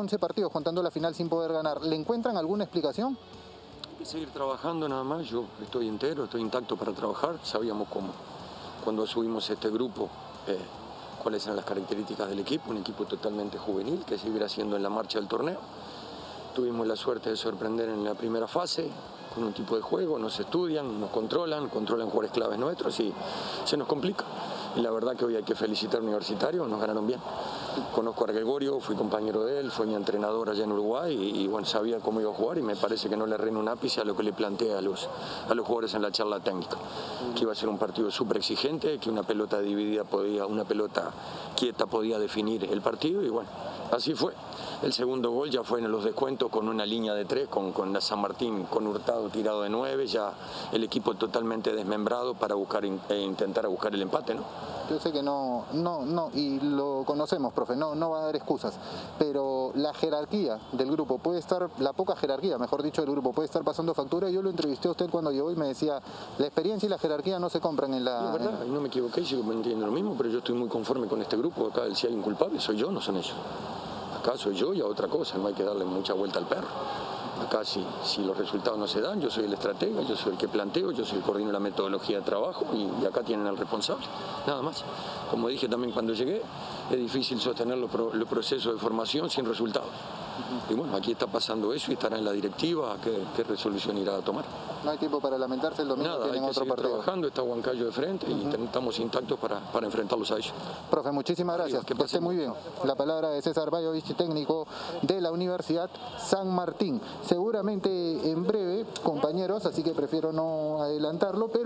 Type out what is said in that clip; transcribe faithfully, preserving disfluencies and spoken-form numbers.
once partidos contando la final sin poder ganar. ¿Le encuentran alguna explicación? Hay que seguir trabajando nada más. Yo estoy entero, estoy intacto para trabajar. Sabíamos cómo, cuando subimos este grupo, eh, cuáles eran las características del equipo. Un equipo totalmente juvenil que se irá haciendo en la marcha del torneo. Tuvimos la suerte de sorprender en la primera fase con un tipo de juego, nos estudian, nos controlan, controlan jugadores claves nuestros y se nos complica. Y la verdad que hoy hay que felicitar al Universitario, nos ganaron bien. Conozco a Gregorio, fui compañero de él, fue mi entrenador allá en Uruguay y, y bueno, sabía cómo iba a jugar y me parece que no le reina un ápice a lo que le planteé a los, a los jugadores en la charla técnica. Que iba a ser un partido súper exigente, que una pelota dividida podía, una pelota quieta podía definir el partido y bueno, así fue. El segundo gol ya fue en los descuentos con una línea de tres, con, con la San Martín, con Hurtado tirado de nueve, ya el equipo totalmente desmembrado para buscar e intentar buscar el empate, ¿no? Yo sé que no, no, no, y lo conocemos, profe, no, no va a dar excusas, pero la jerarquía del grupo puede estar, la poca jerarquía, mejor dicho, del grupo puede estar pasando factura. Yo lo entrevisté a usted cuando llegó y me decía, la experiencia y la jerarquía no se compran en la... No, verdad, en... no me equivoqué, sigo entiendo lo mismo, pero yo estoy muy conforme con este grupo. Acá si hay un culpable soy yo, no son ellos. Acá soy yo y a otra cosa, no hay que darle mucha vuelta al perro. Acá si, si los resultados no se dan, yo soy el estratega, yo soy el que planteo, yo soy el que coordino la metodología de trabajo y, y acá tienen al responsable, nada más. Como dije también cuando llegué, es difícil sostener los, pro, los procesos de formación sin resultados. Y bueno, aquí está pasando eso y estará en la directiva qué, qué resolución irá a tomar. No hay tiempo para lamentarse, el domingo Nada, tienen hay que otro seguir partido. trabajando, está Huancayo de frente uh-huh. y estamos intactos para, para enfrentarlos a ellos. Profe, muchísimas gracias, Adiós, que, que esté muy bien. La palabra de César Bayovich, técnico de la Universidad San Martín. Seguramente en breve, compañeros, así que prefiero no adelantarlo, pero